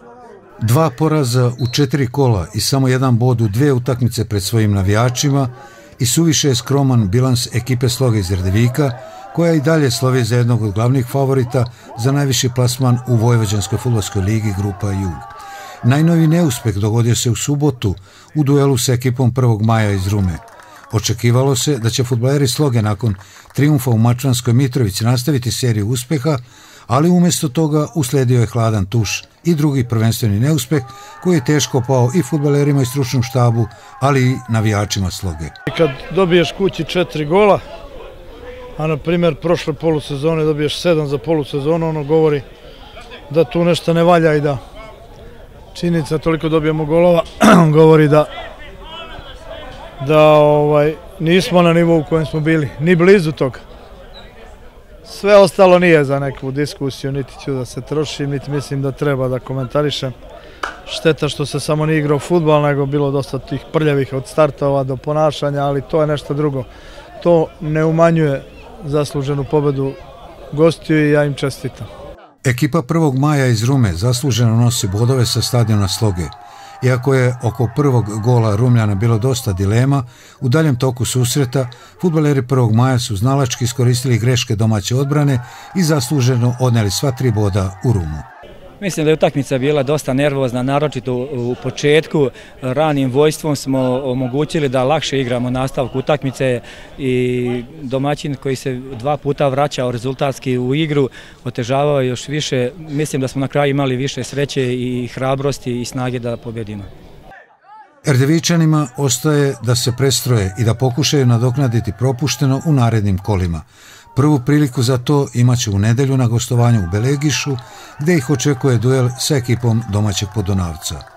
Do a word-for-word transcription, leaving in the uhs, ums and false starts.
Dva poraza u četiri kola i samo jedan bod u dve utakmice pred svojim navijačima i suviše je skroman bilans ekipe Sloge iz Erdevika, koja i dalje slovi za jednog od glavnih favorita za najviši plasman u Vojvođanskoj fudbalskoj ligi Grupa Jug. Najnoviji neuspeh dogodio se u subotu u duelu sa ekipom prvog maja iz Rume. Očekivalo se da će fudbaleri Sloge nakon trijumfa u Mačvanskoj Mitrovici nastaviti seriju uspeha, ali umjesto toga usledio je hladan tuš i drugi prvenstveni neuspeh koji je teško pao i fudbalerima i stručnom štabu, ali i navijačima Sloge. Kad dobiješ kući četiri gola, a na primjer prošle polusezone dobiješ sedam za polusezonu, ono govori da tu nešto ne valja i da činjenica toliko dobijemo golova govori da da ovaj, nismo na nivou u kojem smo bili, ni blizu toga. Sve ostalo nije za neku diskusiju, niti ću da se trošim, niti mislim da treba da komentarišem. Šteta što se samo nije igrao fudbal, nego bilo dosta tih prljavih od startova do ponašanja, ali to je nešto drugo. To ne umanjuje zasluženu pobedu gostiju i ja im čestitam. Ekipa prvog maja iz Rume zasluženo nosi bodove sa stadiona Sloge. Iako je oko prvog gola Rumljana bilo dosta dilema, u daljem toku susreta fudbaleri prvog maja su znalački iskoristili greške domaće odbrane i zasluženo odneli sva tri boda u Rumu. Mislim da je utakmica bila dosta nervozna, naročito u početku. Ranim vojstvom smo omogućili da lakše igramo nastavku utakmice i domaćin koji se dva puta vraćao rezultatski u igru otežavao još više. Mislim da smo na kraju imali više sreće i hrabrosti i snage da pobedimo. Erdevičanima ostaje da se prestroje i da pokušaju nadoknaditi propušteno u narednim kolima. Prvu priliku za to imaće u nedelju na gostovanju u Belegišu, gde ih očekuje duel sa ekipom domaćeg Podunavca.